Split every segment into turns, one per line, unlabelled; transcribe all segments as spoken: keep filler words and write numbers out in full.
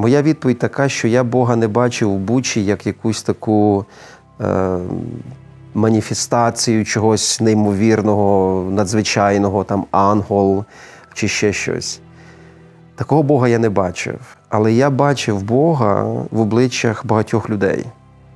Моя відповідь така, що я Бога не бачив у Бучі як якусь таку е, маніфестацію чогось неймовірного, надзвичайного, там ангел чи ще щось. Такого Бога я не бачив. Але я бачив Бога в обличчях багатьох людей.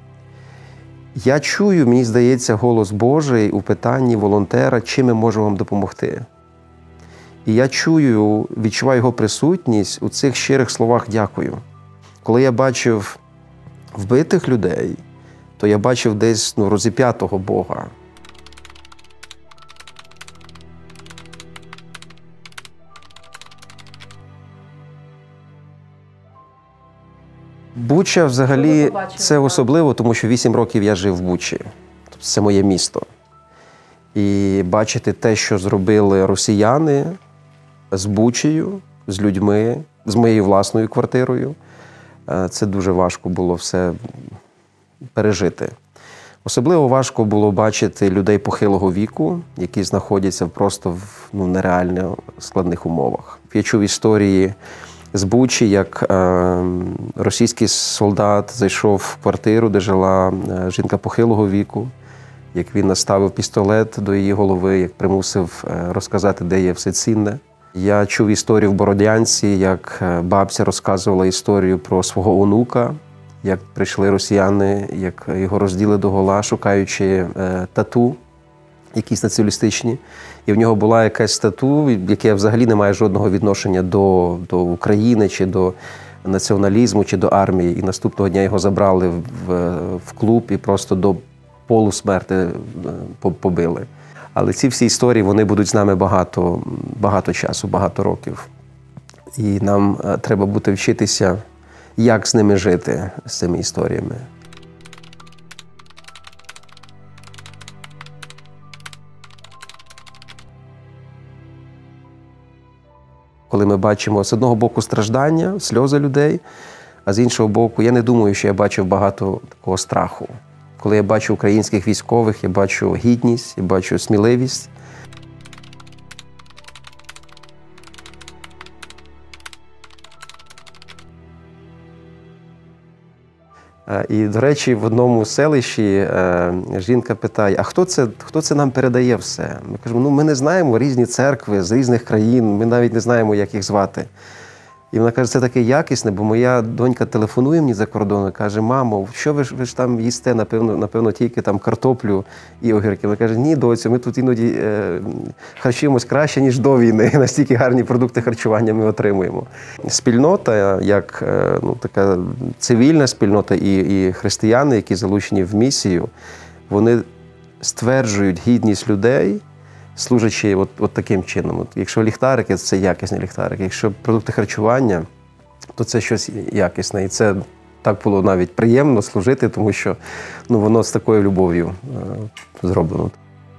Я чую, мені здається, голос Божий у питанні волонтера, чим ми можемо вам допомогти. І я чую, відчуваю його присутність у цих щирих словах «дякую». Коли я бачив вбитих людей, то я бачив десь ну, розіп'ятого Бога. Буча взагалі це особливо, тому що вісім років я жив в Бучі. Це моє місто. І бачити те, що зробили росіяни з Бучею, з людьми, з моєю власною квартирою, це дуже важко було все пережити. Особливо важко було бачити людей похилого віку, які знаходяться просто в ну, нереально складних умовах. Я чув історії з Бучі, як е, російський солдат зайшов в квартиру, де жила е, жінка похилого віку, як він наставив пістолет до її голови, як примусив е, розказати, де є все цінне. Я чув історію в Бородянці, як бабця розказувала історію про свого онука, як прийшли росіяни, як його розділи догола, шукаючи е, тату, якісь націоналістичні. І в нього була якась тату, яке взагалі не має жодного відношення до, до України, чи до націоналізму, чи до армії. І наступного дня його забрали в, в клуб і просто до полусмерти побили. Але ці всі історії, вони будуть з нами багато, багато часу, багато років. І нам треба буде вчитися, як з ними жити, з цими історіями. Коли ми бачимо з одного боку страждання, сльози людей, а з іншого боку, я не думаю, що я бачив багато такого страху. Коли я бачу українських військових, я бачу гідність, я бачу сміливість. І, до речі, в одному селищі жінка питає, а хто це, хто це нам передає все? Ми кажемо, ну ми не знаємо, різні церкви з різних країн, ми навіть не знаємо, як їх звати. І вона каже, це таке якісне, бо моя донька телефонує мені за кордону, каже, мамо, що ви ж, ви ж там їсте, напевно, напевно, тільки там картоплю і огірки. Вона каже, ні, доцю, ми тут іноді е, харчуємось краще, ніж до війни, настільки гарні продукти харчування ми отримуємо. Спільнота, як е, ну, така цивільна спільнота і, і християни, які залучені в місію, вони стверджують гідність людей, служачи от, от таким чином. От, якщо ліхтарики, це якісні ліхтарики. Якщо продукти харчування, то це щось якісне. І це так було навіть приємно служити, тому що ну, воно з такою любов'ю е, зроблено.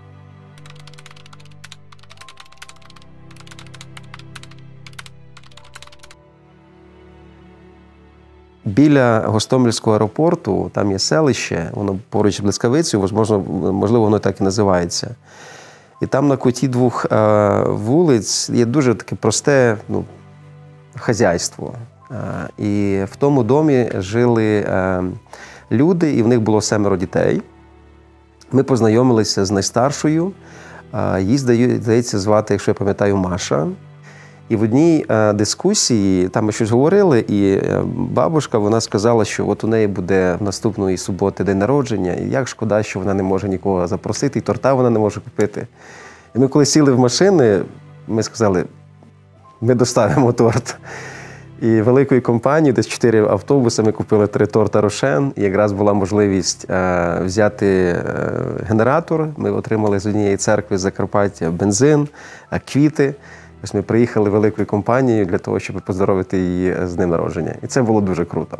Біля Гостомельського аеропорту, там є селище, воно поруч з Блискавицею, можливо, можливо, воно так і називається. І там на куті двох е, вулиць є дуже таке просте ну, хазяйство. Е, і в тому домі жили е, люди, і в них було семеро дітей. Ми познайомилися з найстаршою. Е, її, здається, звати, якщо я пам'ятаю, Маша. І в одній е, дискусії, там ми щось говорили, і е, бабушка, вона сказала, що от у неї буде наступної суботи день народження, і як шкода, що вона не може нікого запросити, і торта вона не може купити. І ми коли сіли в машини, ми сказали, ми доставимо торт. І великою компанією, десь чотири автобуси, ми купили три торта «Рошен», і якраз була можливість е, взяти е, генератор. Ми отримали з однієї церкви з Закарпаття бензин, е, квіти. Ось ми приїхали великою компанією для того, щоб поздоровити її з днем народження. І це було дуже круто.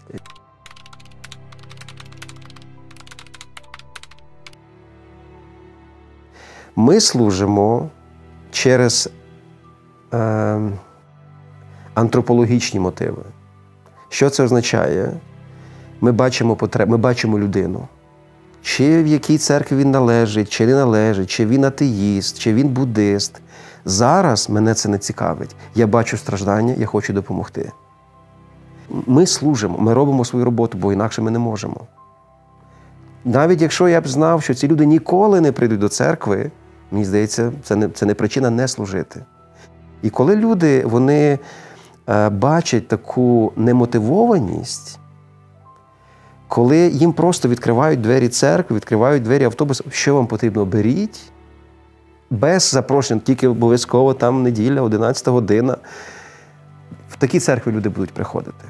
Ми служимо через е, антропологічні мотиви. Що це означає? Ми бачимо потреб, ми бачимо людину. Чи в якій церкві він належить, чи не належить, чи він атеїст, чи він буддист. Зараз мене це не цікавить. Я бачу страждання, я хочу допомогти. Ми служимо, ми робимо свою роботу, бо інакше ми не можемо. Навіть якщо я б знав, що ці люди ніколи не прийдуть до церкви, мені здається, це не, це не причина не служити. І коли люди, вони е, бачать таку немотивованість, коли їм просто відкривають двері церкви, відкривають двері автобусу, що вам потрібно, беріть, без запрошень, тільки обов'язково там неділя, одинадцята година. В такі церкви люди будуть приходити.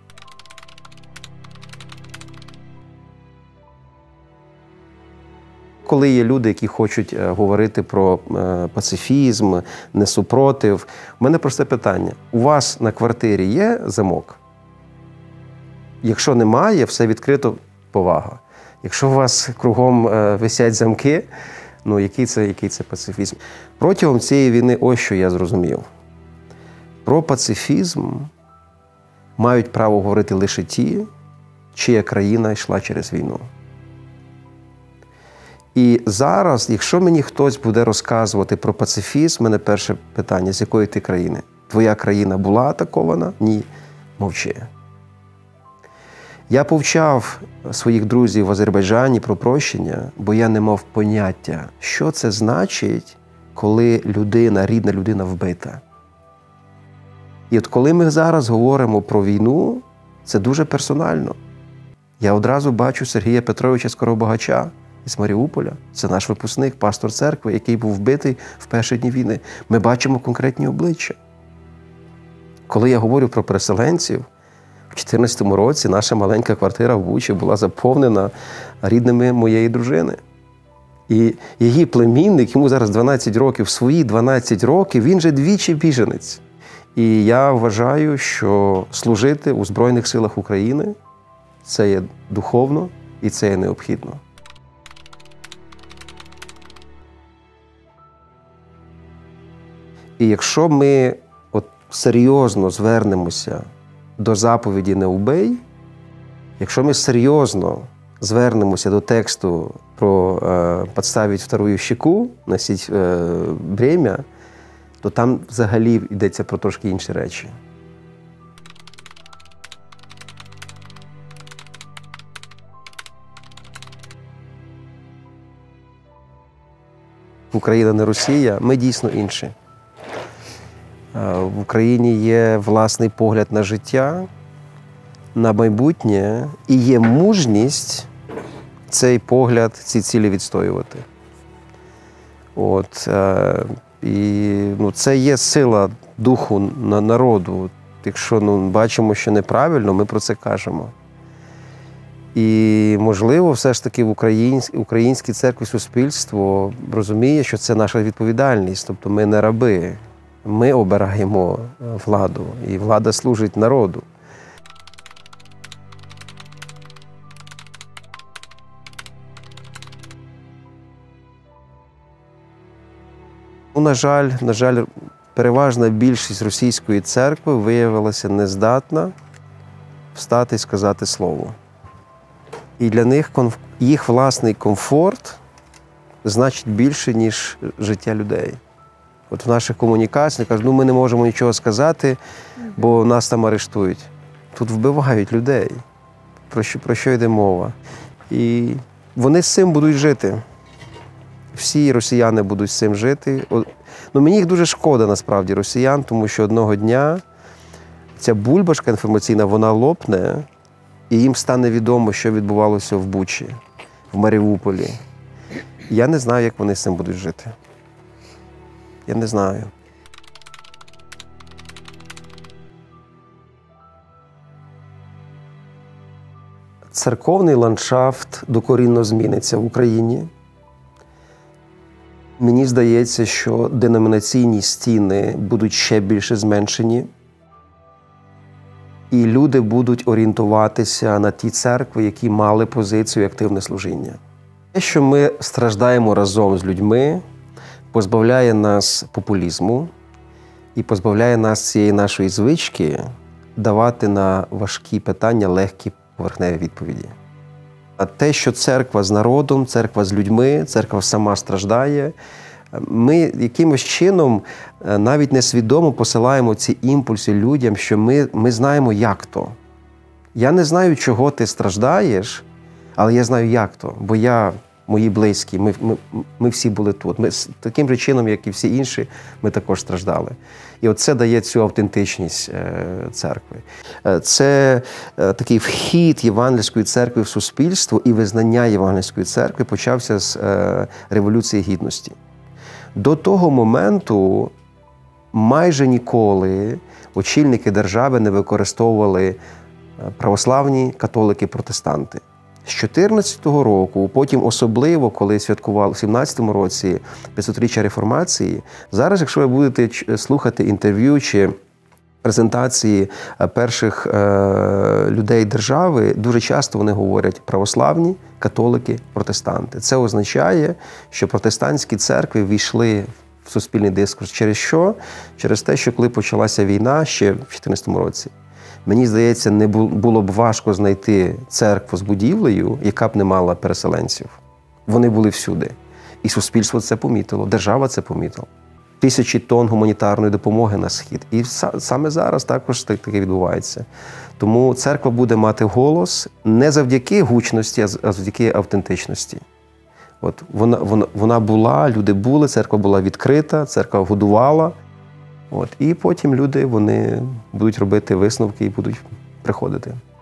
Коли є люди, які хочуть говорити про пацифізм, не супротив, у мене просте питання. У вас на квартирі є замок? Якщо немає, все відкрито, повага. Якщо у вас кругом висять замки, ну який це, який це пацифізм? Протягом цієї війни ось що я зрозумів. Про пацифізм мають право говорити лише ті, чия країна йшла через війну. І зараз, якщо мені хтось буде розказувати про пацифізм, в мене перше питання, з якої ти країни? Твоя країна була атакована? Ні. Мовчи. Я повчав своїх друзів в Азербайджані про прощення, бо я не мав поняття, що це значить, коли людина, рідна людина вбита. І от коли ми зараз говоримо про війну, це дуже персонально. Я одразу бачу Сергія Петровича Скоробагача із Маріуполя. Це наш випускник, пастор церкви, який був вбитий в перші дні війни. Ми бачимо конкретні обличчя. Коли я говорю про переселенців, в дві тисячі чотирнадцятому році наша маленька квартира в Бучі була заповнена рідними моєї дружини. І її племінник, йому зараз дванадцять років, в свої дванадцять років, він же двічі біженець. І я вважаю, що служити у Збройних силах України – це є духовно і це є необхідно. І якщо ми от серйозно звернемося до заповіді «Не убий», якщо ми серйозно звернемося до тексту про е, «подставить вторую щеку», «носить е, бремя», то там взагалі йдеться про трошки інші речі. Україна не Росія, ми дійсно інші. В Україні є власний погляд на життя, на майбутнє, і є мужність цей погляд, ці цілі відстоювати. От, і ну, це є сила духу на народу. Якщо ну, бачимо, що неправильно, ми про це кажемо. І, можливо, все ж таки в українській, українській церкві суспільство розуміє, що це наша відповідальність. Тобто ми не раби. Ми обираємо владу, і влада служить народу. Ну, на жаль, на жаль, переважна більшість російської церкви виявилася нездатна встати і сказати слово. І для них їх власний комфорт значить більше, ніж життя людей. От в наших комунікаціях кажуть, ну ми не можемо нічого сказати, бо нас там арештують. Тут вбивають людей. Про що, про що йде мова? І вони з цим будуть жити. Всі росіяни будуть з цим жити. Ну, мені їх дуже шкода, насправді, росіян, тому що одного дня ця бульбашка інформаційна, вона лопне, і їм стане відомо, що відбувалося в Бучі, в Маріуполі. Я не знаю, як вони з цим будуть жити. Я не знаю. Церковний ландшафт докорінно зміниться в Україні. Мені здається, що деномінаційні стіни будуть ще більше зменшені. І люди будуть орієнтуватися на ті церкви, які мали позицію активне служіння. Те, що ми страждаємо разом з людьми, позбавляє нас популізму і позбавляє нас цієї нашої звички давати на важкі питання легкі поверхневі відповіді. А те, що церква з народом, церква з людьми, церква сама страждає, ми якимось чином навіть несвідомо посилаємо ці імпульси людям, що ми, ми знаємо, як то. Я не знаю, чого ти страждаєш, але я знаю, як то. Бо я, мої близькі, ми, ми, ми всі були тут. Ми таким же чином, як і всі інші, ми також страждали. І от це дає цю автентичність церкви. Це такий вхід Євангельської церкви в суспільство і визнання Євангельської церкви почався з Революції Гідності. До того моменту майже ніколи очільники держави не використовували православні католики-протестанти. З чотирнадцятого року, потім особливо, коли святкували в сімнадцятому році п'ятсотріччя Реформації, зараз, якщо ви будете слухати інтерв'ю чи презентації перших е, людей держави, дуже часто вони говорять православні, католики, протестанти. Це означає, що протестантські церкви війшли в суспільний дискурс. Через що? Через те, що коли почалася війна ще в чотирнадцятому році, мені здається, не було б важко знайти церкву з будівлею, яка б не мала переселенців. Вони були всюди. І суспільство це помітило, держава це помітила. Тисячі тонн гуманітарної допомоги на схід. І саме зараз також таке відбувається. Тому церква буде мати голос не завдяки гучності, а завдяки автентичності. От вона, вона, вона була, люди були, церква була відкрита, церква годувала. От, і потім люди вони будуть робити висновки і будуть приходити.